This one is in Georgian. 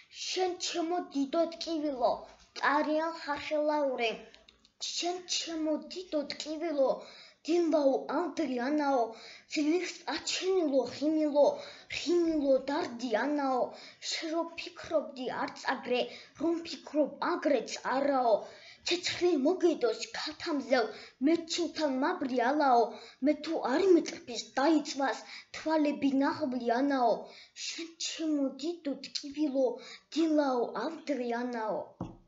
შენ ჩემო დიდო ტკივილო, ტარიან ხახელაური, შენ ჩემო დიდო ტკივილო, დილაო ამდრიანაო, ძლიხს აჩენილო ხიმილო დარდიანაო, შენ რო ფიქრობდი არ წაგრე, რომ ფიქრობ აგრეც არაო, ცეცხლი მოგედოს ქალთამზევ, მე ჩინთან მაბრიალაო, მე თუ არ მეწრფის დაიწვას, თვალები ნაღვლიანაო, შენ ჩემო დიდო ტკივილო, დილაო ამდრიანაო.